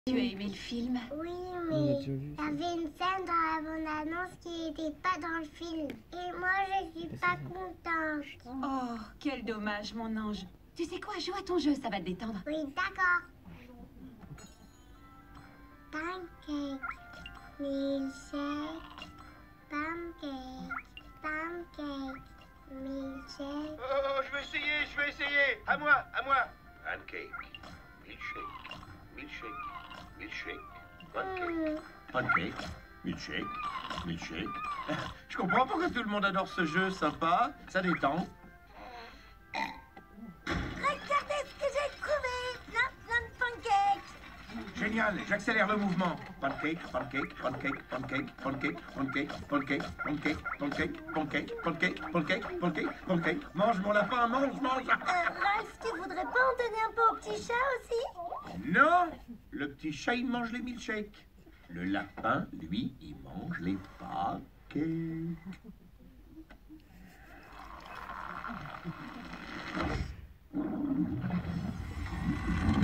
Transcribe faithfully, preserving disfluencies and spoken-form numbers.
Tu as aimé le film? Oui, On a mais déjà vu il y ça. avait une scène dans la bande-annonce qui n'était pas dans le film. Et moi, je suis pas contente. Oh, quel dommage, mon ange. Tu sais quoi, joue à ton jeu, ça va te détendre. Oui, d'accord. Pancake, milkshake, pancake, pancake, milkshake. Oh, oh, oh, je vais essayer, je vais essayer. À moi, à moi. Pancake, milkshake, milkshake, milkshake, pancake, Hmm. pancake, milkshake, milkshake. Je comprends pourquoi tout le monde adore ce jeu, sympa, ça détend. Regardez ce que j'ai trouvé! Plein, plein de pancakes! Génial, j'accélère le mouvement. Pancake, pancake, pancake, pancake, pancake, pancake, pancake, pancake, pancake, pancake, pancake, pancake, pancake, pancake. Mange mon lapin, mange, mange. Euh, Ralph, tu voudrais pas en donner un peu au petit chat aussi? Non, le petit chat, il mange les milkshakes. Le lapin, lui, il mange les pancakes.